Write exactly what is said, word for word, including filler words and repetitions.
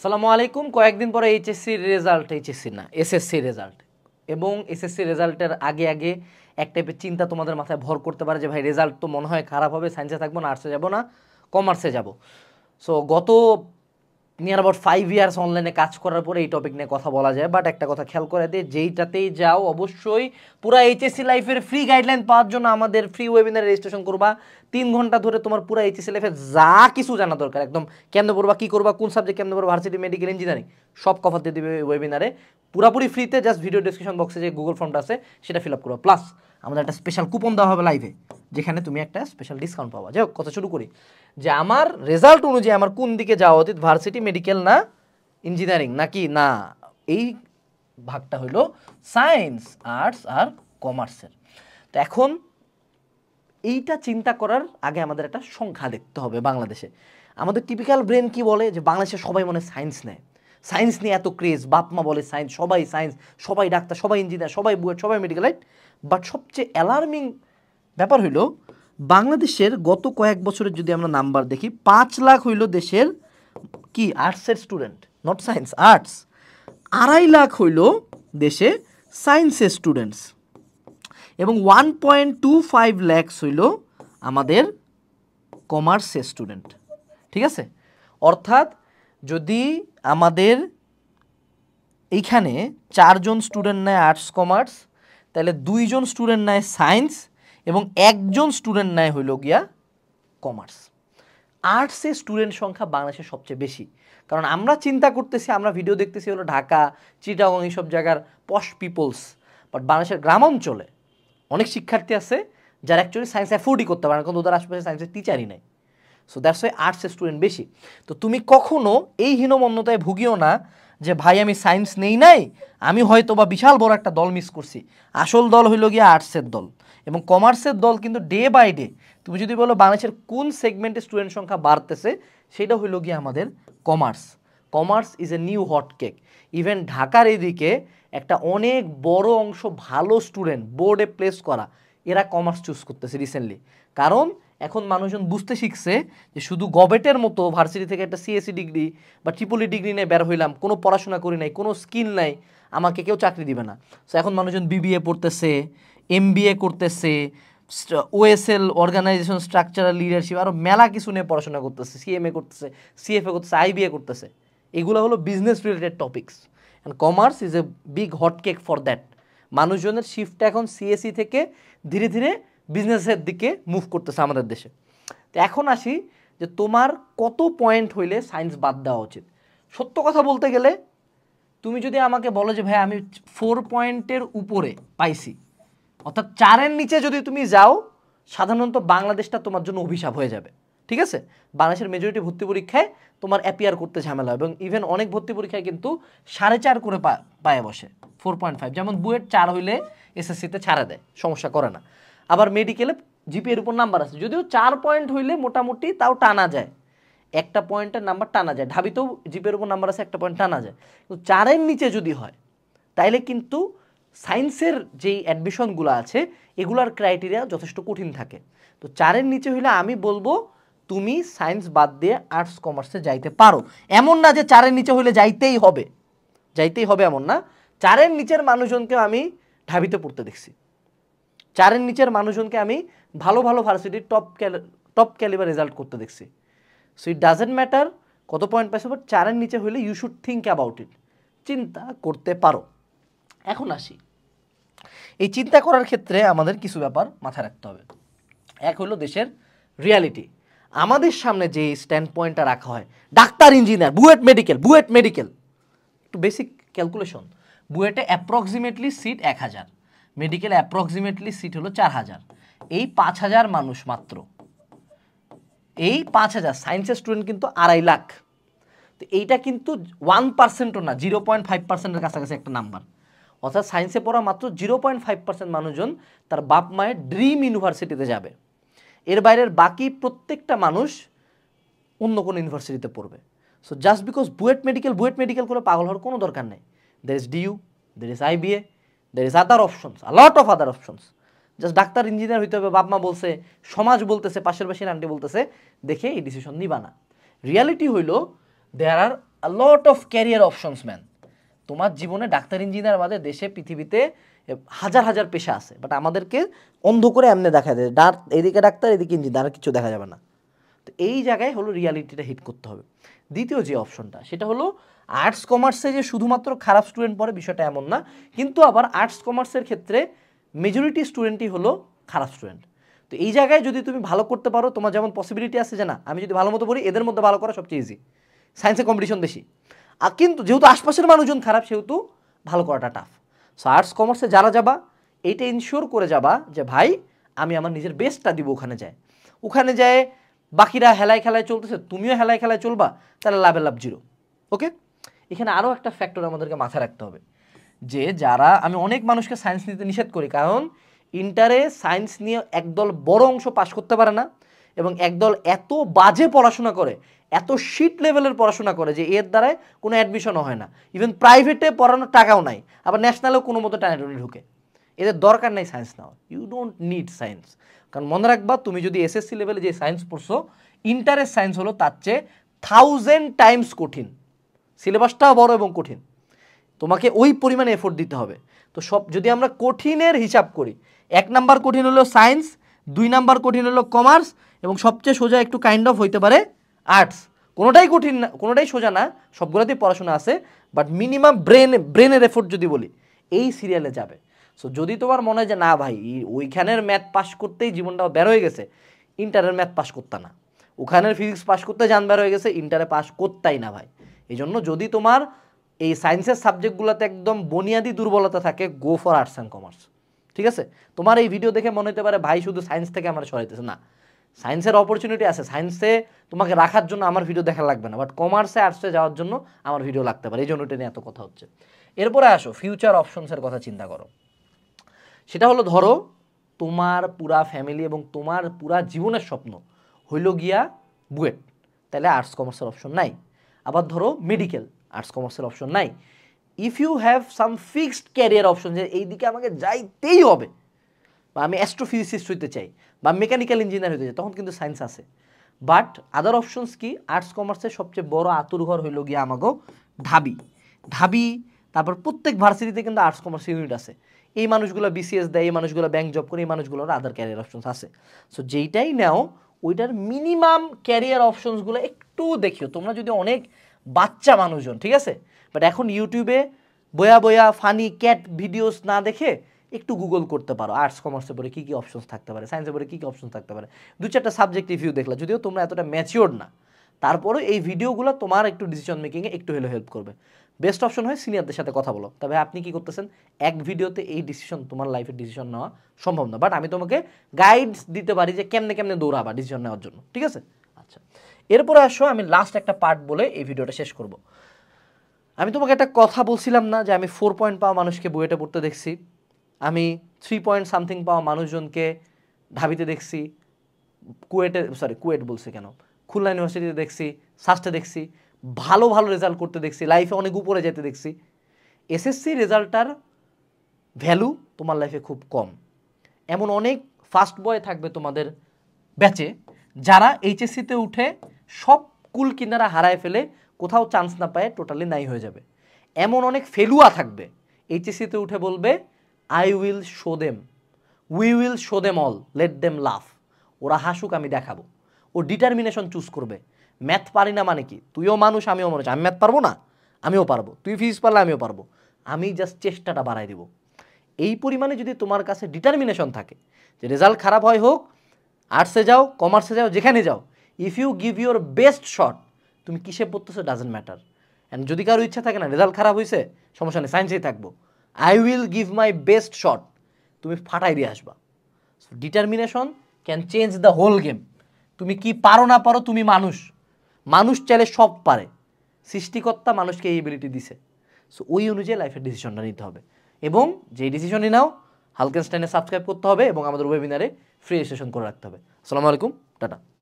আসসালামু আলাইকুম। কয়েকদিন পরে এইচএসসি রেজাল্ট, এইচএসসি না এসএসসি রেজাল্ট, এবং এসএসসি রেজাল্টের আগে আগে এক টাইপের চিন্তা তোমাদের মাথায় ভর করতে পারে যে ভাই রেজাল্ট তো মনে হয় খারাপ হবে, সায়েন্সে থাকবো না, আর্টসে যাবো না, কমার্সে যাব। সো গত নিয়ার অ্যাবাউট ফাইভ ইয়ার্স অনলাইনে কাজ করার পরে এই টপিক নিয়ে কথা বলা যায়। বাট একটা কথা খেয়াল করে দিয়ে, যেইটাতেই যাও অবশ্যই পুরো এইচএসসি লাইফের ফ্রি গাইডলাইন পাওয়ার জন্য আমাদের ফ্রি ওয়েবিনারে রেজিস্ট্রেশন করবা। তিন ঘন্টা ধরে তোমার পুরো এইচএসসি লাইফের যা কিছু জানা দরকার, একদম কেমনে পড়বা, কী করবা, কোন সাবজেক্ট কেমনে পড়বা, ভার্সিটি, মেডিকেল, ইঞ্জিনিয়ারিং, সব কভার দিয়ে দিবে ওয়েবিনারে পুরোপুরি ফ্রিতে। জাস্ট ভিডিও ডিসক্রিপশন বক্সে যে গুগল ফর্মটা আছে সেটা ফিল আপ করবা। প্লাস আমাদের একটা স্পেশাল কুপন দেওয়া হবে লাইভে, যেখানে তুমি একটা স্পেশাল ডিসকাউন্ট পাবা। যাই হোক, কথা শুরু করি যে আমার রেজাল্ট অনুযায়ী আমার কোন দিকে যাওয়া উচিত, ভার্সিটি, মেডিকেল না ইঞ্জিনিয়ারিং, নাকি না এই ভাগটা হইল সায়েন্স, আর্টস আর কমার্সের। তো এখন এইটা চিন্তা করার আগে আমাদের একটা সংখ্যা দেখতে হবে। বাংলাদেশে আমাদের টিপিক্যাল ব্রেন কি বলে যে বাংলাদেশে সবাই মনে সায়েন্স নেয়, সায়েন্স নিয়ে এত ক্রেজ, বাপ মা বলে সায়েন্স, সবাই সায়েন্স, সবাই ডাক্তার, সবাই ইঞ্জিনিয়ার, সবাই বুয়েট, সবাই মেডিকেল, রাইট? বাট সবচেয়ে অ্যালার্মিং ব্যাপার হইল বাংলাদেশের গত কয়েক বছরের যদি আমরা নাম্বার দেখি, পাঁচ লাখ হইল দেশের কি আর্টসের স্টুডেন্ট, নট সায়েন্স, আর্টস। আড়াই লাখ হইল দেশে সায়েন্সের স্টুডেন্টস, এবং one point two five lakhs হইল আমাদের কমার্সের স্টুডেন্ট। ঠিক আছে? অর্থাৎ যদি আমাদের এইখানে চারজন স্টুডেন্ট নেয় আর্টস কমার্স, তাহলে দুইজন স্টুডেন্ট নেয় সায়েন্স এবং একজন স্টুডেন্ট নেয় হইল গিয়া কমার্স। আর্টসের স্টুডেন্ট সংখ্যা বাংলাদেশে সবচেয়ে বেশি, কারণ আমরা চিন্তা করতেছি, আমরা ভিডিও দেখতেছি হলো ঢাকা, চিটাগং, এইসব জায়গার পশ পিপলস। বাট বাংলাদেশের গ্রাম অঞ্চলে অনেক শিক্ষার্থী আছে যারা অ্যাকচুয়ালি সায়েন্স অ্যাফোর্ডই করতে পারে না, কারণ ওদের আশেপাশে সায়েন্সের টিচারই নেই। সো দ্যাটস ওয়াই আর্টসের স্টুডেন্ট বেশি। তো তুমি কখনো এই হীনমন্যতায় ভুগিও না যে ভাই আমি সায়েন্স নেই নাই, আমি হয়তো বা বিশাল বড় একটা দল মিস করছি। আসল দল হইল গিয়ে আর্টসের দল, এবং কমার্সের দল কিন্তু ডে বাই ডে, তুমি যদি বলো বাংলাদেশের কোন সেগমেন্টে স্টুডেন্ট সংখ্যা বাড়তেছে, সেটা হইল গিয়ে আমাদের commerce. Commerce is a new hot cake. Even ঢাকার এদিকে একটা অনেক বড় অংশ ভালো স্টুডেন্ট বোর্ডে প্লেস করা, এরা কমার্স চুজ করতেছে রিসেন্টলি। কারণ এখন মানুষজন বুঝতে শিখছে যে শুধু গভর্নমেন্টের মতো ভার্সিটি থেকে একটা সিএসসি ডিগ্রি বা ট্রিপলি ডিগ্রি নিয়ে বের হইলাম, কোনো পড়াশোনা করি নাই, কোনো স্কিল নাই, আমাকে কেউ চাকরি দিবে না। সো এখন মানুষজন বিবিএ পড়তেছে, এমবিএ করতেছে, ওএসএল অর্গানাইজেশন স্ট্রাকচারাল লিডারশিপ, আরও মেলা কিছু নিয়ে পড়াশোনা করতেছে, সিএমএ করতেছে, সিএফএ করতেছে, আইবিএ করতেছে। এগুলো হলো business related topics, and commerce is a big hot cake for that. মানুষজনের শিফটটা এখন সিএসসি থেকে ধীরে ধীরে বিজনেসের দিকে মুভ করতেছে আমাদের দেশে। তো এখন আসি যে তোমার কত পয়েন্ট হইলে সায়েন্স বাদ দেওয়া উচিত। সত্য কথা বলতে গেলে তুমি যদি আমাকে বলো যে ভাই আমি ফোর পয়েন্টের উপরে পাইছি, অর্থাৎ চারের নিচে যদি তুমি যাও, সাধারণত বাংলাদেশটা তোমার জন্য অভিশাপ হয়ে যাবে। ঠিক আছে? বাংলাদেশের মেজরিটি ভর্তি পরীক্ষায় তোমার অ্যাপিয়ার করতে ঝামেলা, এবং ইভেন অনেক ভর্তি পরীক্ষায় কিন্তু সাড়ে চার করে পায়ে বসে, ফোর পয়েন্ট ফাইভ। যেমন বুয়েট চার হইলে এসএসসিতে ছাড়া দেয়, সমস্যা করে না। আবার মেডিকেলে জিপিএর উপর নাম্বার আছে, যদিও চার পয়েন্ট হইলে মোটামুটি তাও টানা যায়, একটা পয়েন্টের নাম্বার টানা যায়। ঢাবিতেও জিপিএর উপর নাম্বার আছে, একটা পয়েন্ট টানা যায়। কিন্তু চারের নিচে যদি হয় তাইলে কিন্তু সায়েন্সের যেই অ্যাডমিশনগুলো আছে এগুলার ক্রাইটেরিয়া যথেষ্ট কঠিন থাকে। তো চারের নিচে হইলে আমি বলবো তুমি সায়েন্স বাদ দিয়ে আর্টস কমার্সে যাইতে পারো। এমন না যে চারের নিচে হইলে যাইতেই হবে, যাইতেই হবে এমন না। চারের নিচের মানুষজনকে আমি ঢাবিতে পড়তে দেখছি, চারের নিচের মানুষজনকে আমি ভালো ভালো ভার্সিটির টপ টপ ক্যালিবার রেজাল্ট করতে দেখছি। সো ইট ডাজেন্ট ম্যাটার কত পয়েন্ট পাইছো, বাট চারের নিচে হইলে you should think about it, চিন্তা করতে পারো। এখন আসি, এই চিন্তা করার ক্ষেত্রে আমাদের কিছু ব্যাপার মাথায় রাখতে হবে। এক হলো দেশের রিয়ালিটি। আমাদের সামনে যে স্ট্যান্ড পয়েন্টটা রাখা হয়, ডাক্তার, engineer, BUET medical, BUET medical একটু বেসিক ক্যালকুলেশন, বুয়েটে অ্যাপ্রক্সিমেটলি সিট এক হাজার, মেডিকেলে অ্যাপ্রক্সিমেটলি সিট হলো চার হাজার, এই পাঁচ হাজার মানুষ মাত্র, এই পাঁচ হাজার সায়েন্সের স্টুডেন্ট কিন্তু আড়াই লাখ। তো এইটা কিন্তু ওয়ান পার্সেন্টও না, জিরো পয়েন্ট ফাইভ পার্সেন্টের কাছাকাছি একটা নাম্বার। অর্থাৎ সায়েন্সে পড়া মাত্র জিরো পয়েন্ট ফাইভ পার্সেন্ট মানুষজন তার বাপ মায়ের ড্রিম ইউনিভার্সিটিতে যাবে। এর বাইরের বাকি প্রত্যেকটা মানুষ অন্য কোনো ইউনিভার্সিটিতে পড়বে। So just because BUET medical BUET medical করে পাগল হওয়ার কোনো দরকার নেই। There is DU, there is IBA, there is other options, a lot of other options. Just ডাক্তার, ইঞ্জিনিয়ার হইতে হবে, বাপ মা বলছে, সমাজ বলতেছে, পাশের পাশের আন্টি বলতেছে, দেখে এই ডিসিশন নিবা না। রিয়ালিটি হইল there are a lot of career options man. তোমার জীবনে ডাক্তার ইঞ্জিনিয়ার বাদে দেশে পৃথিবীতে হাজার হাজার পেশা আছে, বাট আমাদেরকে অন্ধ করে এমনি দেখা যায় ডাক এদিকে ডাক্তার এদিকে ইঞ্জিনিয়ার, আর কিছু দেখা যাবে না। তো এই জায়গায় হলো রিয়ালিটিটা হিট করতে হবে। দ্বিতীয় যে অপশনটা সেটা হলো আর্টস কমার্সে যে শুধুমাত্র খারাপ স্টুডেন্ট পড়ে বিষয়টা এমন না, কিন্তু আবার আর্টস কমার্সের ক্ষেত্রে মেজরিটি স্টুডেন্টই হলো খারাপ স্টুডেন্ট। তো এই জায়গায় যদি তুমি ভালো করতে পারো, তোমার যেমন পসিবিলিটি আছে যে না আমি যদি ভালো মতো পড়ি এদের মধ্যে ভালো করা সবচেয়ে ইজি, সায়েন্সে কম্পিটিশন বেশি, আর কিন্তু যেহেতু আশপাশের মানুষজন খারাপ সেহেতু ভালো করাটা টাফ। সো আর্টস কমার্সে যারা যাবা এইটা ইনশিওর করে যাবা যে ভাই আমি আমার নিজের বেস্টটা দিব ওখানে যায়। ওখানে যায় বাকিরা হেলায় খেলায় চলতেছে, তুমিও হেলায় খেলায় চলবা, তাহলে লাভে লাভ জিরো। ওকে, এখানে আরও একটা ফ্যাক্টর আমাদেরকে মাথায় রাখতে হবে যে যারা, আমি অনেক মানুষকে সায়েন্স নিতে নিষেধ করি, কারণ ইন্টারে সায়েন্স নিয়ে একদল বড় অংশ পাশ করতে পারে না, এবং একদল এত বাজে পড়াশোনা করে, এত শিট লেভেলের পড়াশোনা করে যে এর দ্বারায় কোনো অ্যাডমিশনও হয় না, ইভেন প্রাইভেটে পড়ানোর টাকাও নাই, আবার ন্যাশনালেও কোনো মতো টানাটুনি ঢুকে। এদের দরকার নেই সায়েন্স নেওয়া, ইউ ডোন্ট নিড সায়েন্স। কারণ মনে রাখবা তুমি যদি এসএসসি লেভেলে যে সায়েন্স পড়ছো, ইন্টারের সায়েন্স হলো তার চেয়ে থাউজেন্ড টাইমস কঠিন, সিলেবাসটাও বড় এবং কঠিন, তোমাকে ওই পরিমাণে এফোর্ট দিতে হবে। তো সব যদি আমরা কঠিনের হিসাব করি, এক নাম্বার কঠিন হলো সায়েন্স, দুই নাম্বার কঠিন হলো কমার্স, এবং সবচেয়ে সোজা একটু কাইন্ড অফ হইতে পারে আর্টস। কোনোটাই কঠিন না, কোনোটাই সোজা না, সবগুলোতেই পড়াশোনা আছে, বাট মিনিমাম ব্রেন ব্রেনের এফোর্ট যদি বলি এই সিরিয়ালে যাবে। সো যদি তোমার মনে হয় যে না ভাই ওইখানের ম্যাথ পাস করতেই জীবনটা বের হয়ে গেছে, ইন্টারের ম্যাথ পাস করতে না, ওখানের ফিজিক্স পাস করতে জান বের হয়ে গেছে, ইন্টারে পাস করতেই না ভাই। এই জন্য যদি তোমার এই সায়েন্সের সাবজেক্টগুলোতে একদম বুনিয়াদি দুর্বলতা থাকে, go for arts and commerce. ঠিক আছে, তোমার এই ভিডিও দেখে মনে হতে পারে ভাই শুধু সায়েন্স থেকে আমার সরাইতেছে, না, সায়েন্সের অপরচুনিটি আছে, সায়েন্সে তোমাকে রাখার জন্য আমার ভিডিও দেখা লাগবে না, বাট কমার্সে আর্টসে যাওয়ার জন্য আমার ভিডিও লাগতে পারে, এই জন্য এটা নিয়ে এত কথা হচ্ছে। এরপরে আসো ফিউচার অপশনসের কথা চিন্তা করো। সেটা হলো ধরো তোমার পুরা ফ্যামিলি এবং তোমার পুরা জীবনের স্বপ্ন হইল গিয়া বুয়েট, তাহলে আর্টস কমার্সের অপশন নাই। আবার ধরো মেডিকেল, আর্টস কমার্সের অপশন নাই। If you have some fixed career option, যে এই দিকে আমাকে যাইতেই হবে, বা আমি অ্যাস্ট্রোফিজিসিস্ট হইতে চাই বা মেকানিক্যাল ইঞ্জিনিয়ার হইতে চাই, তখন কিন্তু সায়েন্স আছে। বাট আদার অপশনস কি, আর্টস কমার্সের সবচেয়ে বড় আতুরঘর হইল গিয়া আমাগো ঢাবি। ঢাবি তারপর প্রত্যেক ভার্সিটিতে কিন্তু আর্টস কমার্স ইউনিট আছে, এই মানুষগুলো বিসিএস দেয়, এই মানুষগুলো ব্যাংক জব করে, এই মানুষগুলোর আদার ক্যারিয়ার অপশনস আছে। সো যেইটাই নাও ওইটার মিনিমাম ক্যারিয়ার অপশনসগুলো একটু দেখিও। তোমরা যদি অনেক বাচ্চা মানুষজন, ঠিক আছে, বাট এখন ইউটিউবে বয়া বয়া ফানি ক্যাট ভিডিওস না দেখে একটু গুগল করতে পারো আর্টস কমার্সের পরে কী কী অপশনস থাকতে পারে, সায়েন্সের পরে কী কী অপশন থাকতে পারে, দু চারটা সাবজেক্ট রিভিউ দেখলা, যদিও তোমরা এতটা ম্যাচিওর না, তারপরে এই ভিডিওগুলো তোমার একটু ডিসিশন মেকিংয়ে একটু হলেও হেল্প করবে। বেস্ট অপশন হয় সিনিয়রদের সাথে কথা বলো। তবে আপনি কি করতেছেন, এক ভিডিওতে এই ডিসিশন, তোমার লাইফের ডিসিশন নেওয়া সম্ভব না, বাট আমি তোমাকে গাইডস দিতে পারি যে কেমনে কেমনে দৌড়াবা ডিসিশন নেওয়ার জন্য। ঠিক আছে, আচ্ছা এরপরে আসো আমি লাস্ট একটা পার্ট বলে এই ভিডিওটা শেষ করব। আমি তোমাকে একটা কথা বলছিলাম না যে আমি ফোর পয়েন্ট পাওয়া মানুষকে বুয়েটে পড়তে দেখছি, আমি থ্রি পয়েন্ট সামথিং পাওয়া মানুষজনকে ঢাবিতে দেখছি, কুয়েটে সরি কুয়েট বলছে কেন খুলনা ইউনিভার্সিটিতে দেখছি, সাস্টে দেখছি, ভালো ভালো রেজাল্ট করতে দেখছি, লাইফে অনেক উপরে যেতে দেখছি। এসএসসি রেজাল্টটার ভ্যালু তোমার লাইফে খুব কম। এমন অনেক ফার্স্ট বয় থাকবে তোমাদের ব্যাচে যারা এইচএসসিতে উঠে সব কুল কিনারা হারায় ফেলে, কোথাও চান্স না পায়, টোটালি নাই হয়ে যাবে। এমন অনেক ফেলুয়া থাকবে এইচএসসিতে উঠে বলবে I will show them, we will show them all, let them laugh, ওরা হাসুক আমি দেখাবো। ও ডিটারমিনেশন চুজ করবে। ম্যাথ পারি না মানে কি, তুইও মানুষ আমিও মানুষ, আমি ম্যাথ পারবো না, আমিও পারবো, তুই ফিজিক্স পারলে আমিও পারবো, আমি জাস্ট চেষ্টাটা বাড়াই দিব। এই পরিমাণে যদি তোমার কাছে ডিটারমিনেশন থাকে যে রেজাল্ট খারাপ হয় হোক, আর্টসে যাও কমার্সে যাও যেখানে যাও, if you give your best shot, তুমি কিসে পড়তেছো ডাজেন্ট ম্যাটার। অ্যান্ড যদি কারো ইচ্ছা থাকে না রেজাল্ট খারাপ হয়েছে সমস্যা নেই, সায়েন্সেই থাকবো, I will give my best shot, তুমি ফাটাই দিয়ে আসবা। So determination can change the whole game. তুমি কি পারো না পারো, তুমি মানুষ, মানুষ চাইলে সব পারে, সৃষ্টিকর্তা মানুষকে এই এবিলিটি দিছে। সো ওই অনুযায়ী লাইফের ডিসিশনটা নিতে হবে, এবং যেই ডিসিশনই নাও হালকেনস্টাইনে সাবস্ক্রাইব করতে হবে এবং আমাদের ওয়েবিনারে ফ্রি রেজিস্ট্রেশন করে রাখতে হবে। আসসালামু আলাইকুম, টাটা।